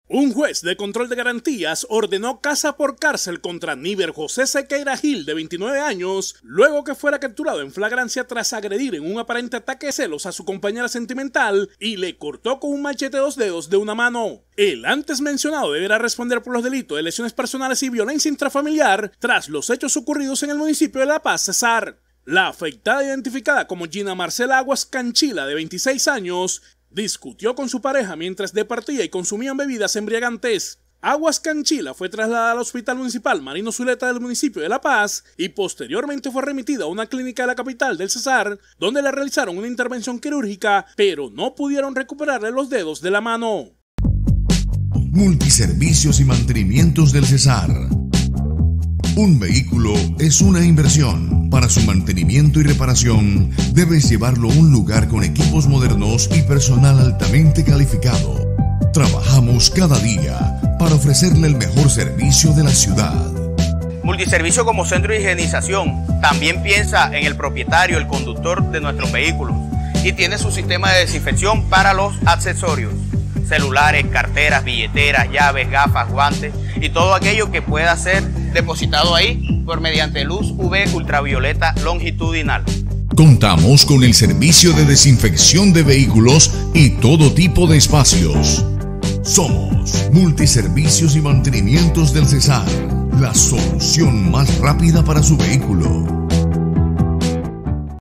Un juez de control de garantías ordenó casa por cárcel contra Níber José Sequeira Gil, de 29 años, luego que fuera capturado en flagrancia tras agredir en un aparente ataque de celos a su compañera sentimental y le cortó con un machete 2 dedos de una mano. El antes mencionado deberá responder por los delitos de lesiones personales y violencia intrafamiliar tras los hechos ocurridos en el municipio de La Paz, Cesar. La afectada, identificada como Gina Marcela Aguas Canchila, de 26 años, discutió con su pareja mientras departía y consumían bebidas embriagantes. Aguas Canchila fue trasladada al Hospital Municipal Marino Zuleta del municipio de La Paz y posteriormente fue remitida a una clínica de la capital del Cesar, donde le realizaron una intervención quirúrgica, pero no pudieron recuperarle los dedos de la mano. Multiservicios y mantenimientos del Cesar. Un vehículo es una inversión. Para su mantenimiento y reparación, debes llevarlo a un lugar con equipos modernos y personal altamente calificado. Trabajamos cada día para ofrecerle el mejor servicio de la ciudad. Multiservicio como centro de higienización. También piensa en el propietario, el conductor de nuestros vehículos. Y tiene su sistema de desinfección para los accesorios. Celulares, carteras, billeteras, llaves, gafas, guantes y todo aquello que pueda ser depositado ahí por mediante luz UV ultravioleta longitudinal. Contamos con el servicio de desinfección de vehículos y todo tipo de espacios. Somos Multiservicios y Mantenimientos del Cesar, la solución más rápida para su vehículo.